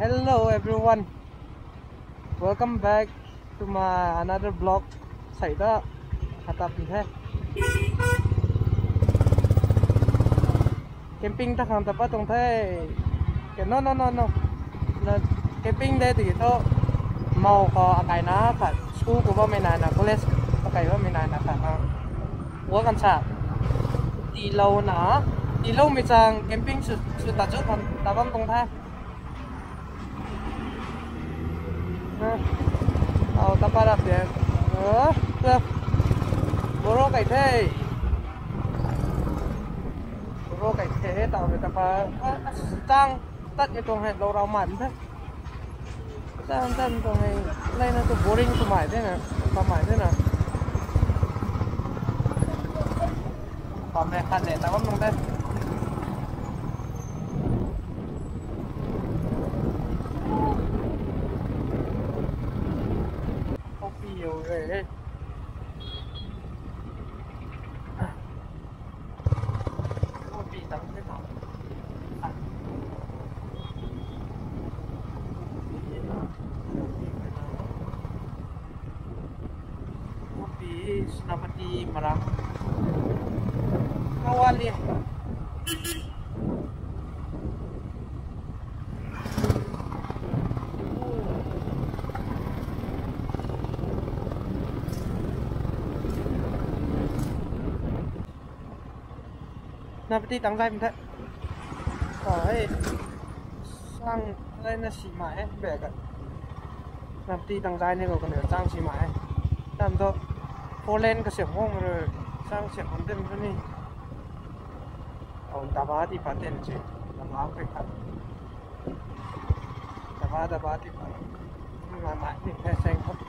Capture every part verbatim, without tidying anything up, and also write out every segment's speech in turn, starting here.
Hello everyone, welcome back to my another vlog. Xảy ra hatap ni hai camping ta khang tapa tong thai ke no no no no na camping đây thì to mau ko akai na khat school ko ba mai na na college akai ba mai na na khat na wo kan sa ti lâu na ti lâu mi chang camping su su ta chu kan ta bam tong thaiเอาตะปารับเดี๋ยวเออเพื่อโบโรไก่เท่โบโรไก่เท่เต่าเลยตะปาจ้างตัดไอ้ตรงให้เราเราหมันเท่จ้างจ้างตรงให้ไล่นั่นตัวโบริ่งตัวใหม่ด้วยนะตัวใหม่ด้วยนะความแรงคันเนี่ยแต่ว่ามันได้nhiều rồi đấy. Không bị tắm cái nào. Kopi Senapati Marang. Kawali. Napati tăng dài mình thế, phải sang đây là xì mãi bẻ cả. Napati tăng dài này còn được sang xì mãi, làm cho phố lên cái xưởng hông rồi sang xưởng còn thêm cái này. Ông ta bá thì phát tiền chứ, làm áo phải khăn. Ta bá ta bá thì phải, nhưng mà mãi thì phải xanh không.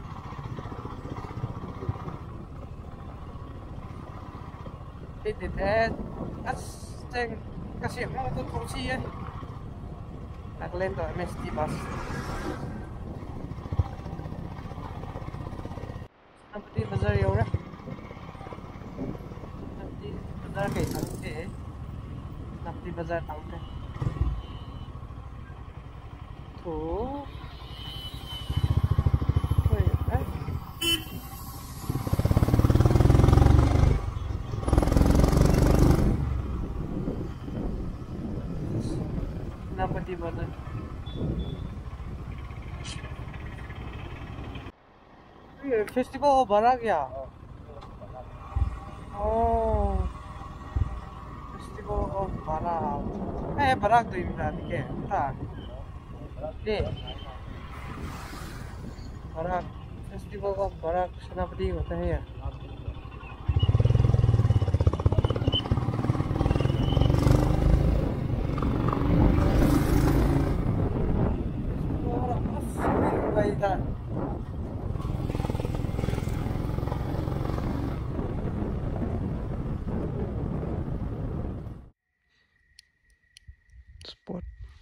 Thì thì thế ắt trên cái xiềng nó tôi không chi ấy đặt lên rồi em ét tê bus năm phút bây giờ yếu đấy năm phút bây giờ cái thằng thế năm phút bây giờ thằng thế thủ Napati Bazar. ये festival भरा क्या? Oh, festival of भरा. Eh भरा तो इमरान के था. दे. भरा festival of भरा सेनापति होता है यार. That spot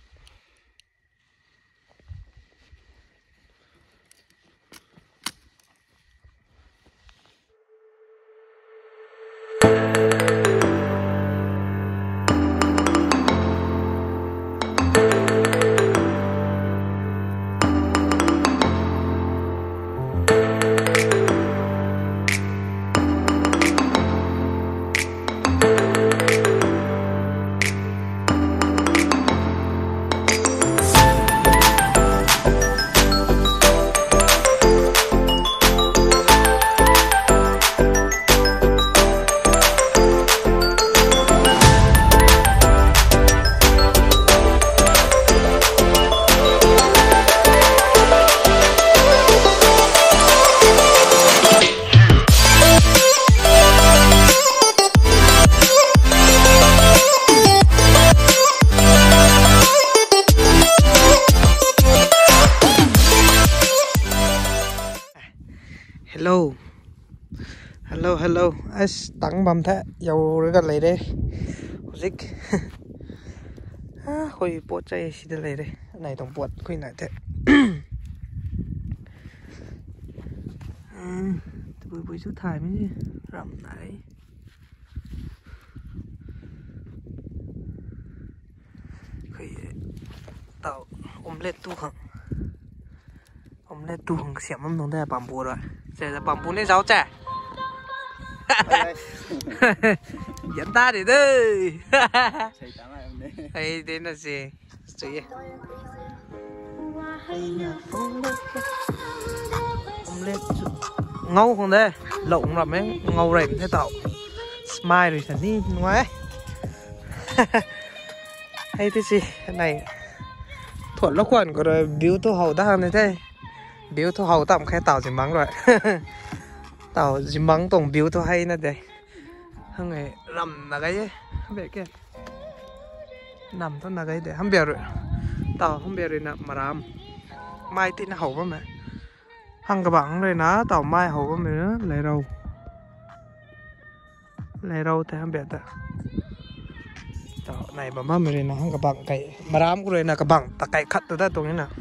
hello hello hello ai tặng bầm thế dầu rồi gần lại đây dịch hồi bộ chạy xí đây lại đây này tổng bột khuyên lại thế bụi bụi chút thải mới rậm lại khỉ tàu omelette tu không omelette tu không xiêm lắm đồng đây bамbu rồi giờ là bамbu này rau chả dẫn ta đi đây hay đến là gì gì ngâu không đây lộn là mấy ngâu rèm thế tạo smile rồi thật đi ngoài hay thế gì cái này thuận lóc quần của rồi biếu thu hầu ta này thế biếu thu hầu tạm khai tàu gì mắng rồi tàu gì mắng tổng biếu thu hay nè đây hằng ngày rầm là cái ấy không biết kia nằm thôi là cái để không biết rồi tàu không biết rồi nè mà làm mai tin hầu quá mà hằng các bạn rồi ná tàu mai hầu quá mà nữa lấy đâu lấy đâu thì không biết ta tàu này mà mà rồi nó hằng các bạn cái mà làm của rồi là các bạn ta cái cắt từ đó tรงนี้nè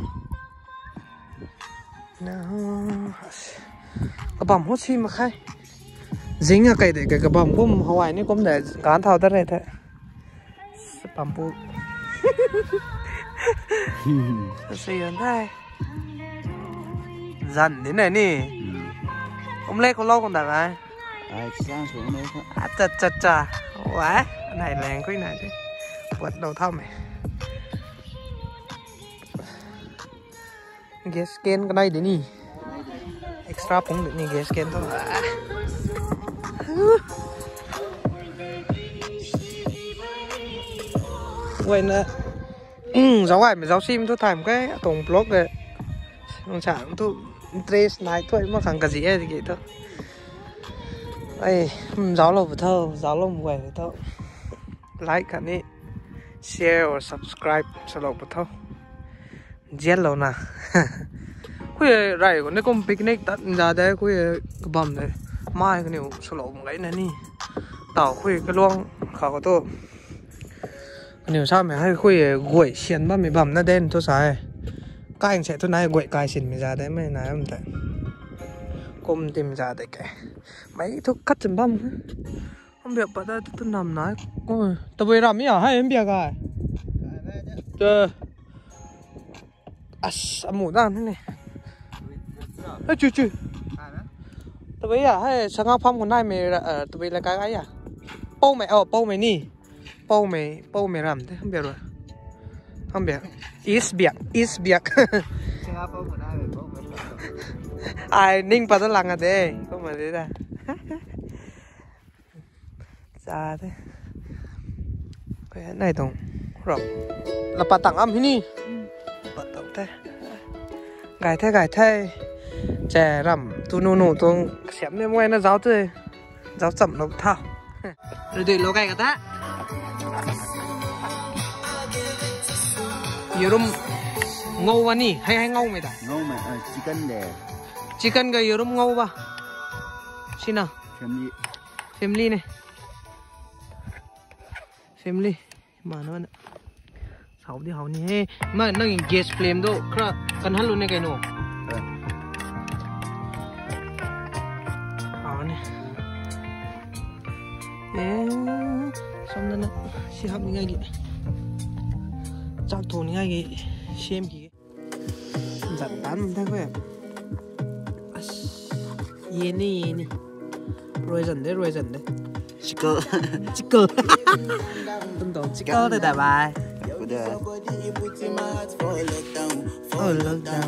các bạn hốt xi mà khai dính ở cái để cái cái bầm cũng Hawaii này cũng để cán thao tất này thế bầm bu xì hơn thế dần đến này nè ông lê có lâu còn đặt ai ai sang xuống đấy thôi à chà chà chà quá này làng cái này chứ vượt đầu thăm này ghé scan cái này để nè extra cũng được nè ghé scan thôi vậy nè ừ, giáo ai mà giáo sim tôi thèm cái tổng blog này không chẳng tôi interest này thôi mà khẳng cả gì ấy thì thôi đây giáo lâu vừa thâu giáo lâu mùi vừa thâu like cả ní share or subscribe cho lâu vừa thâu jet lâu nè khui rải của nó cũng picnic tận ra đấy khui cái bầm này mai cái nhiều số lộ một cái này nè tàu khui cái luông khảo của tôi nếu sao mày hay khui quậy xiên ba mày bầm nó đen tôi xài các anh sẽ tôi nói quậy cài xiên mày ra đấy mày nói không thể cùng tìm ra đấy cái mấy thuốc cắt chấm băm không biết bắt đầu tôi nằm nói ôi tôi về làm gì à hay em biết à chờ à mũ đan thế này ê chú chú tôi bây giờ hay sáng ngọc phong của này mày ở tôi bây là cái ấy à bao mày ờ bao mày nè bao mày bao mày làm thế không biết rồi không biết is biết is biết ai ninh bắt đầu lằng à thế không phải thế à ra thế cái này tổng rồi là bà tặng âm thế nhỉ bà tặng thế gài thế gài thế trẻ rằm tu nô nô tu xém lên ngoài nó giáo tươi giáo chậm nó thao rồi để lô gài cả ta 여름 ngâu vào nè hay hay ngâu mày ta ngâu mà à, chicken để chicken cái 여름 ngâu vào xin nào family family này family mà nó nè sáu đi học nè mà nó nhìn gas flame đó kra cần hắn luôn này cái nô học nè ê xong rồi nè si học như vậy chắc thôn ngay cái xem kì giận tán mình thấy không yên đi yên đi rồi dần đấy rồi dần đấy chỉ cơ chỉ cơ tâm tổ chỉ cơ đây đại bài ở lưng down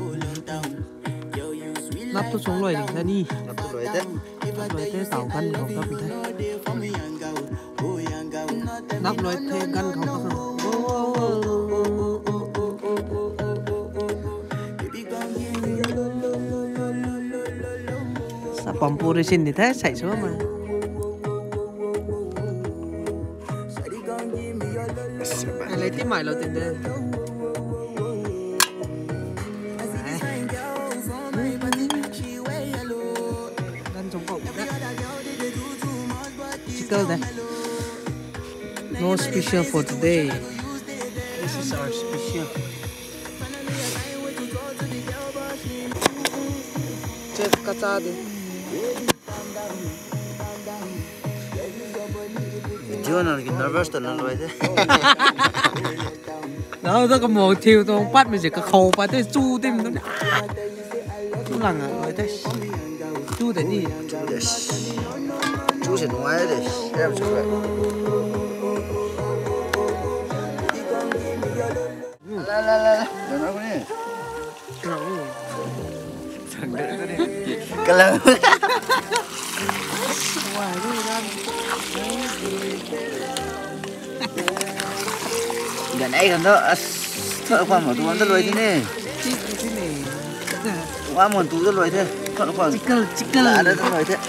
nắp tôi xuống rồi ra đi nắp tôi rồi tết nắp rồi thế tàu gân không cấp thế nắp rồi thế gân không cấp sao bấm bù rồi xin thì thế xảy xuống mà anh lấy tiếp mày lâu tiền đây đang chống cậu đấy chicken đây no special for today this is our special chết cá cha đi Chưa nào cái nervous tuần lần rồi thế. Đó tôi có một thiêu tôi bắt mình chỉ có khâu bắt tới chu tim nó cũng lằng à rồi thế chu để đi Chú sẽ ngoài đấy em sẽ vậy. La la la đừng nói cái này cái lần gần đây gần đó thợ khoan một tuần rất lười thế này qua một tuần rất lười thế thợ khoan lạ đấy rất lười thế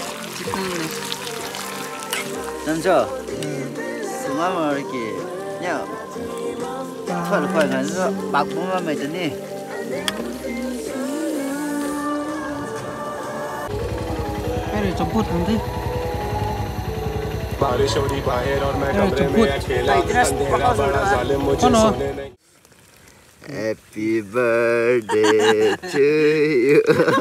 làm chưa xuống mà kì nhá thợ khoan cái nó bạc cũng mà mày thế này cái này chấm phút không thế बारिश हो रही बाहर और मैं कमरे में अकेला अंधेरा बड़ा जालिम मुझे सोने नहीं Happy birthday to you.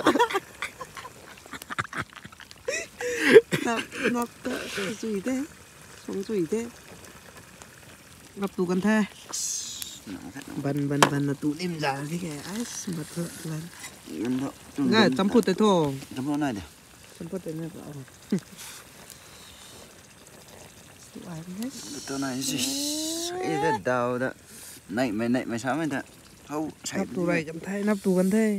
ngập ngập gì thế sống gì thế ngập tủ cần thê bần bần bần là tủ đêm giả thế kìa ấy mặt thợ lần ngay chấm phút thế thôi chấm phút này đi chấm phút thế này bảo tôi này gì cái cái đầu đó này mày này mày sao mày thật không nắp tủ này chấm thay nắp tủ cần thê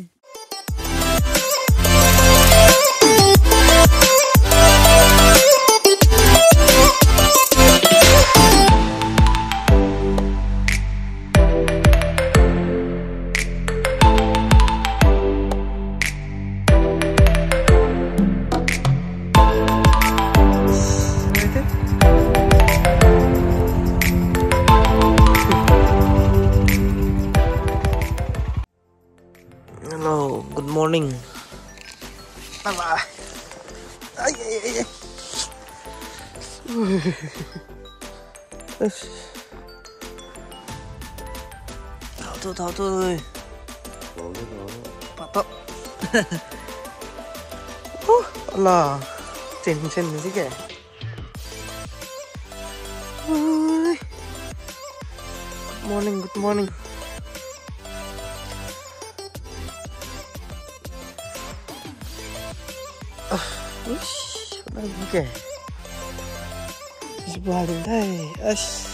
Hello, good morning. Bye bye. Ai ai ai. Tháo thôi, tháo thôi. Bắt tóc. Allah, trên trên gì kìa. Morning, good morning. Uish, lagi ke? Sebelah lantai, ash.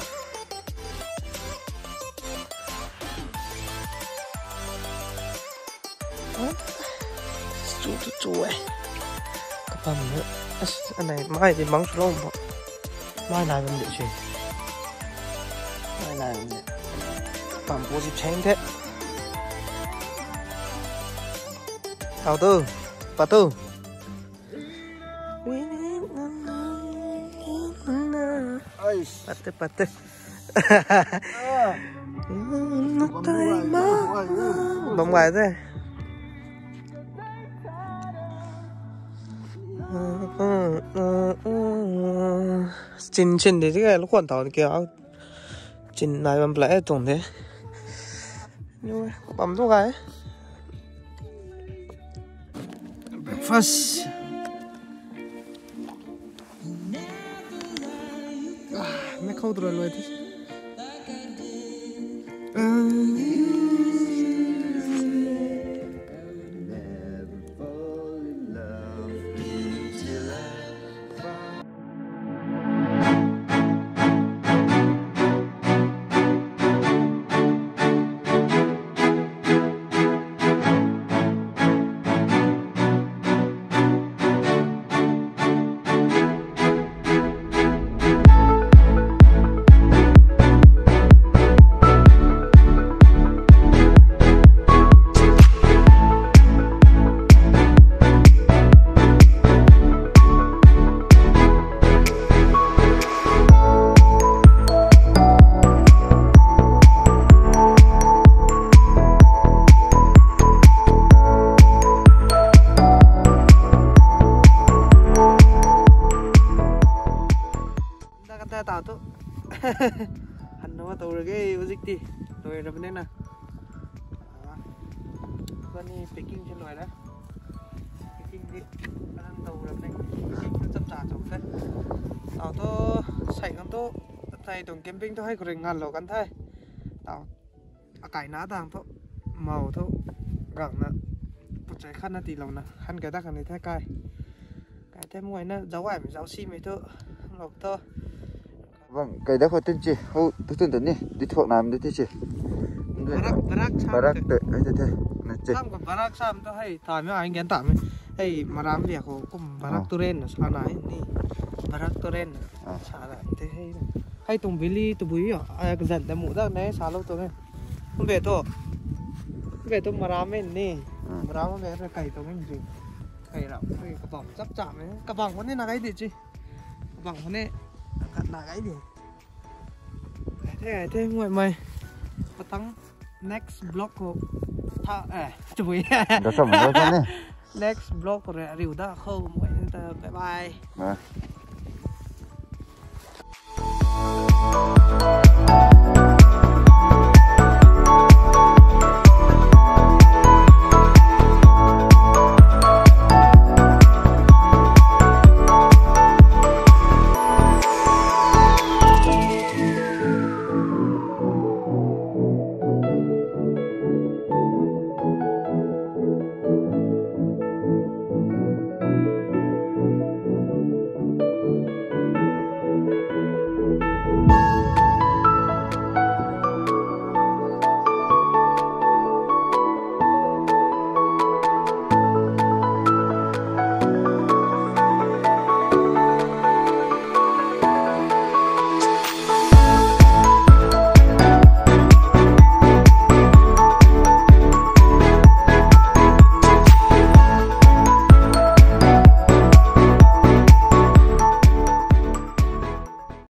Chú chú chú ấy. Cái bầm nữa. Ash, anh này mai thì bắn xuống không? Mai này mình để chuyện. Mai này mình để. Bầm bố dịp chén thế. Đầu tư, bà tư. Pate pate. Bấm bài thế. Chín chín thì cái lúc còn tàu kia chín này bấm lại tổng thế. Nhưng bấm số cái. Breakfast. Mấy khâu rồi rồi thế. Tao tuh hắn nó tàu rồi cái dịch đi rồi là vấn đề nào con đi picking trên loài đó picking đi hắn tàu rồi này picking nó chậm chạp chậm đấy tao tuh ใส่กันโต๊ะใส่ตรงแคมปิ้งต้องให้กระงานเรากันไทยต่ออากาศหนาต่างโต๊ะเมาโต๊ะกังนะปัจจัยขั้นนาทีเรานะขั้นแก่ตากันในแท้ไกลไกลแท้มวยนะเจ้าไหวมันเจ้าซีไม่โต๊ะเราโต๊ะ Vâng, cái đó phải tên chị, hô, tôi tên tên đi, đi thuộc làm đi thế chị. Barak, barak sam. Barak, đấy, đấy, đấy, này chị. Samกับ barak sam ต้องให้ตามไม่อ่านกันตามให้มารามเรียกเขาก็ barak ตุเรนนะชาหนายนี่ barak ตุเรนนะชาหนายที่ให้ให้ตรงวิลลี่ตัวบุยอ่ะไอ้กษัตริย์แต่หมู่ด้านนี้ชาโลตัวนี้คุณเบโต้คุณเบโต้มารามเองนี่มารามมันเป็นไก่ตัวนี้จริงไก่เราไก่กระป๋องจับจับไหมกระป๋องคนนี้น่าไก่ดิจีกระป๋องคนนี้กัดน่าไก่ดิเท่เท่ห่วยไหมมาตั้ง next block ကိုထားအဲကျွေး Đó xong rồi đó nè. next block ကိုရရူဒါခေါ်မွေးတဲ့ bye bye